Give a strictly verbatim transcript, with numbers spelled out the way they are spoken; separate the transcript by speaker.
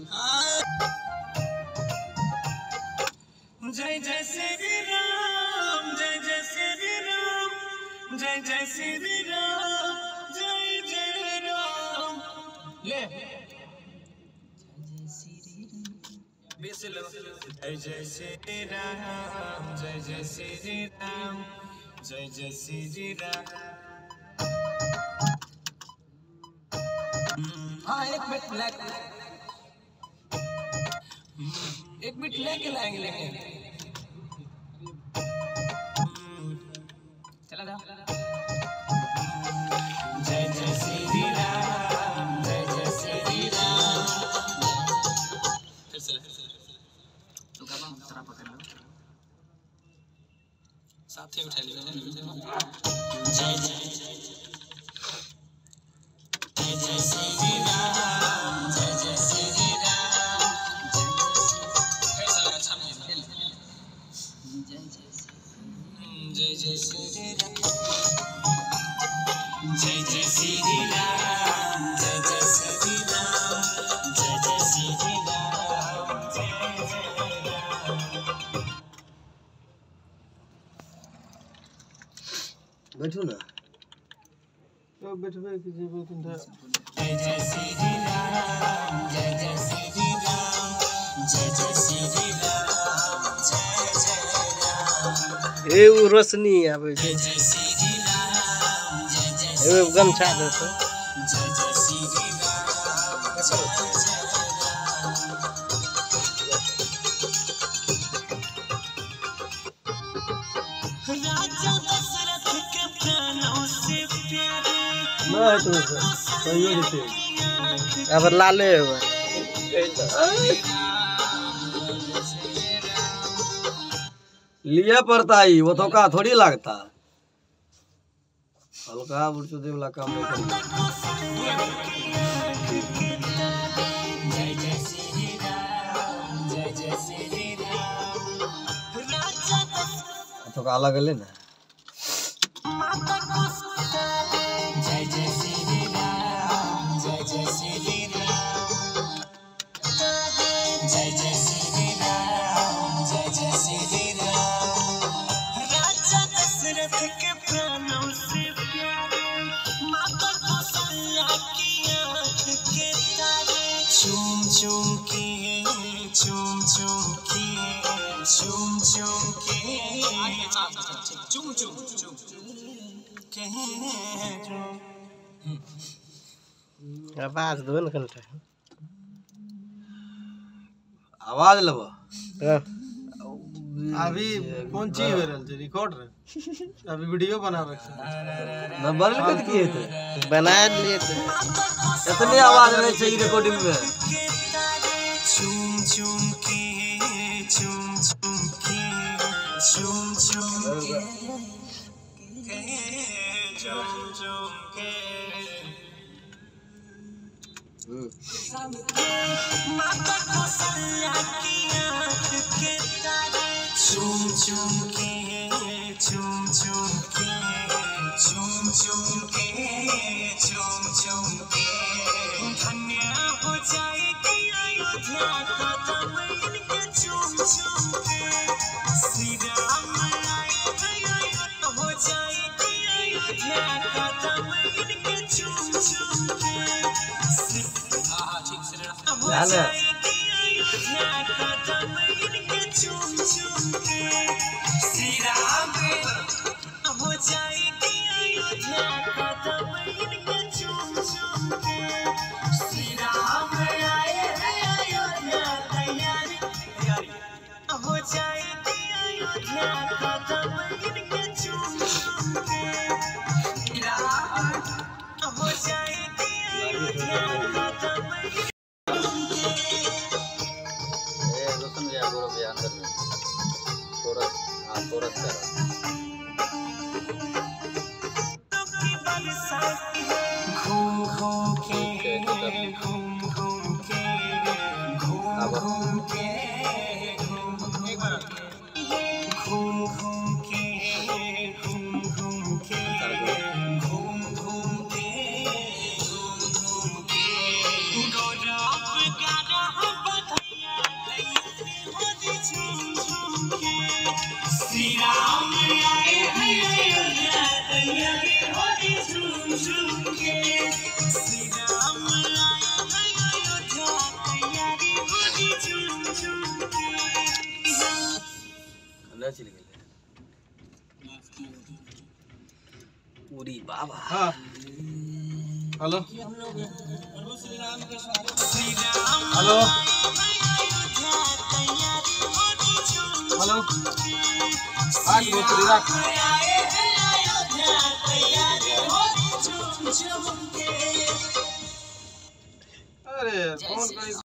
Speaker 1: जय जय श्री राम जय जय श्री राम जय जय श्री राम जय जय राम ले जय जय श्री राम जय जय श्री राम जय जय श्री राम। हाँ एक मिनट लेके एक मिनट लेके लाएंगे लेकिन चला जाओ। जय जय श्री राम जय जय श्री राम फिर से तो कब तरह पकड़ लो साथ ही उठा लीजिए। जय जय जय जय श्री राम जय जय श्री राम जय जय श्री राम जय जय श्री राम जय जय श्री राम जय जय श्री राम जय जय राम।
Speaker 2: बैठो ना
Speaker 3: तो बैठबे कि जेबे तंटा।
Speaker 1: जय जय श्री राम जय जय श्री राम जय जय श्री राम जय जय राम।
Speaker 2: ए उ रोशनी आवे
Speaker 1: जय जय श्री राम जय जय
Speaker 2: ए गमछा दे तो
Speaker 1: जय जय श्री राम जय जय राम। राजा दशरथ के प्राणों से प्यारे
Speaker 3: ना है तो सही होते
Speaker 2: अब लाले हुआ
Speaker 3: लिया पड़ता ही वो तो का थोड़ी लगता हल्का बुढ़चो दे वाला काम नहीं करता।
Speaker 1: जय जय श्री राम जय जय श्री राम। राजा
Speaker 3: तो का अलग ले ना
Speaker 1: जय जय श्री राम जय जय श्री राम जय जय श्री राम जय जय श्री राम। राजा दशरथ के प्राणों से प्यारे माता कौशल्या की आँख के तारे चूम चूम के चूम चूम के चूम चूम के चूम चूम चूम
Speaker 2: आवाज दो ना घंटा
Speaker 3: आवाज लब
Speaker 2: हाँ।
Speaker 4: अभी कौन चीज हो रहा है रिकॉर्ड रहे अभी वीडियो बना रहे
Speaker 3: नंबर लिख किए थे
Speaker 2: बना लिए थे
Speaker 3: इतनी आवाज नहीं चाहिए रिकॉर्डिंग में।
Speaker 1: चूम चूम के चूम चूम के चूम चूम के चूम चूम के माता कौशल्या की आँख के तारे चूम चूम के चूम चूम के चूम चूम के चूम चूम के धन्य हो जाएगी अयोध्या का दम इनके चूम चूम के श्री राम आए अयोध्या हो जाएगी अयोध्या का दम इनके चूम चूम के श्री हाँ ठीक श्री राम हो जाएगी अयोध्या का दम इनके चूम चूम के श्री राम हो जाएगी अयोध्या का दम इनके चूम चूम के श्री राम आए हैं अयोध्या तैयारी हो जाएगी अयोध्या का दम इनके चूम चूम के श्री राम हो जाएगी अयोध्या का दम
Speaker 3: ए रोशन भैया गोरो भैया अंदर में कोरस हां कोरस कर
Speaker 1: घूम घूम के घूम घूम के घूम घूम के घूम घूम के घूम घूम के घूम घूम के घूम घूम के गौरव गाना
Speaker 3: सीधा चल गेले पूरी बाबा
Speaker 4: हाँ हेलो हेलो हेलो आज गोत्री रख अरे फोन करी